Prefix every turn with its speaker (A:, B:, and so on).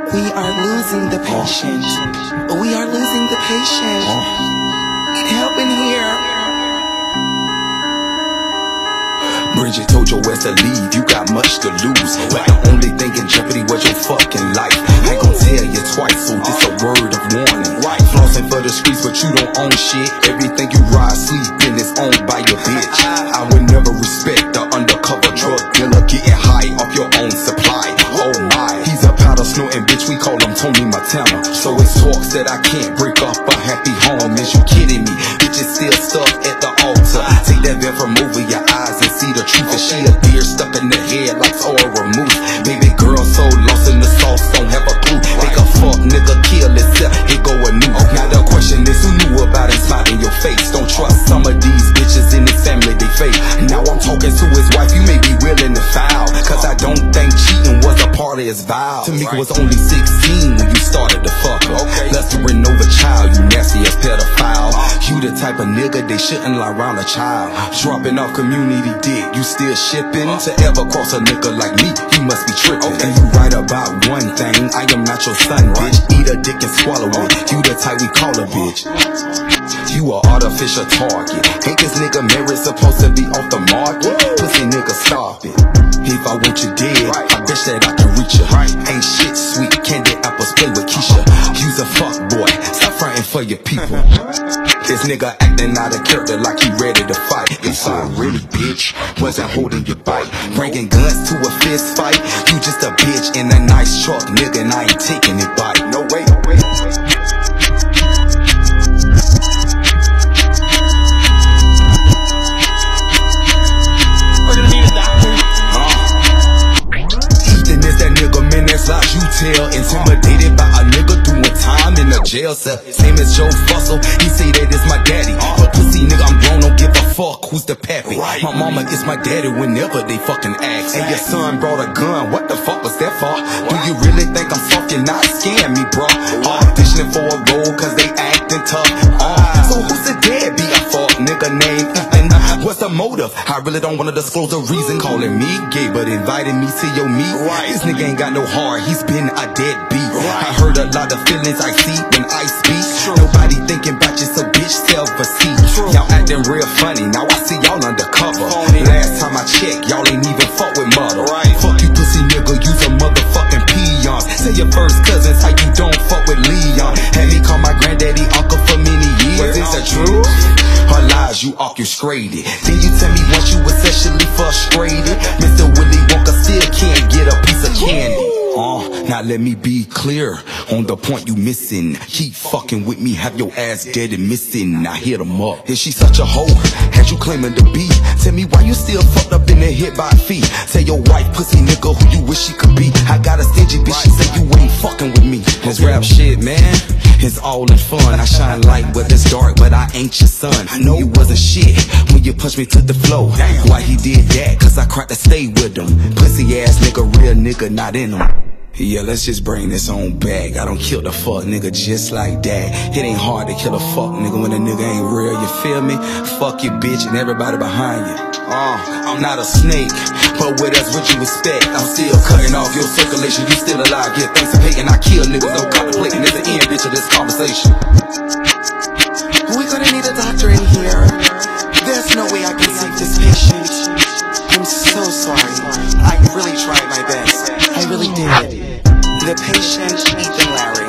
A: We are losing the patient. We are losing the patient. Need help in here.
B: Bridget told your ass to leave, you got much to lose. But the only thing in jeopardy was your fucking life. I ain't gon' tell you twice, so this a word of warning. Flossing for the streets, but you don't own shit. Everything you ride, sleep in is owned by your bitch. I would never respect the undercover drug dealer getting high off your own supply. Oh my, he's a powder snorting bitch, we call him Tony Montana. So it's talks that I can't break up a happy home. Is you kidding me? Bitches still stuck at the altar. Take that veil from over your eyes and see the truth. And she a deer stuck in the head like Tora removed. Baby girl so lost in the sauce, don't have a clue. Make a fuck nigga kill itself, it go anew. Now the question is, who knew about him smile in your face? Don't trust some of these bitches in his family, they fake. Now I'm talking to his wife, you may be willing to foul, cause I don't think cheating was a part of his vow. Tamika was only 16 when you started to fuck her. Lustering over child, you nasty as pedophile. You the type of nigga they shouldn't lie around a child. Dropping off community dick, you still shipping? To ever cross a nigga like me, you must be tripping. And you right about one thing, I am not your son, bitch. Eat a dick and swallow it, you the type we call a bitch. You a artificial target. Ain't this nigga married supposed to be off the market? Pussy nigga, stop it. If I want you dead, I bet that I can reach you. Ain't shit sweet, candy apples play with Keisha. You's a fuck boy, stop fronting for your people. This nigga acting out of character like he ready to fight. If I really, bitch, wasn't holding your bite, bringing guns to a fist fight. You just a bitch in a nice truck, nigga, and I ain't taking it by. No way, no way. You tell, intimidated by a nigga doing time in a jail cell. Same as Joe Fussell, he say that it's my daddy. But pussy nigga, I'm grown, don't give a fuck who's the pappy. My mama is my daddy whenever they fucking ask. And your son brought a gun, what the fuck was that for? Do you really think I'm fucking not scaring me, bro? Auditioning for a role cause they acting tough. So who's the deadbeat? A fuck nigga named Ethan. What's the motive? I really don't wanna disclose the reason. Calling me gay but inviting me to your meet. This nigga ain't got no heart, he's been a deadbeat. I heard a lot of feelings I see when I speak. Nobody thinking about you, so bitch, self-esteem. Y'all acting real funny, now I see y'all undercover. Last time I checked, y'all ain't even fuck with mother. Fuck you pussy nigga, you's a motherfucking peon. Say your first cousins, how you don't fuck with Leon. Had me call my granddaddy uncle for many years. Is it true? Her lies, you orchestrated. Then you tell me once you was sexually frustrated, Mr. Willy Wonka still can't get a piece of candy. Now let me be clear on the point you missing. Keep fucking with me, have your ass dead and missing. Now hit 'em up. Is she such a hoe? Had you claiming to be? Tell me why you still fucked up in the hit by feet. Tell your wife, pussy nigga, who you wish she could be. I got a stingy bitch, she say you ain't fucking with me. This rap shit, man, it's all in fun. I shine light but it's dark, but I ain't your son. I know you wasn't shit when you pushed me to the floor. Why he did that? Cause I cried to stay with him. Pussy ass nigga, real nigga, not in him. Yeah, let's just bring this on back. I don't kill the fuck nigga just like that. It ain't hard to kill a fuck nigga when a nigga ain't real, you feel me? Fuck you bitch and everybody behind you. I'm not a snake, but with us what you expect? I'm still cutting off your circulation, you still alive. Yeah, thanks for hating, I kill niggas, no contemplating. There's an end bitch of this conversation.
A: We're gonna need a doctor in here. There's no way I can save this patient. I'm so sorry. I really tried my best. I really did. The patient, Ethan Larry.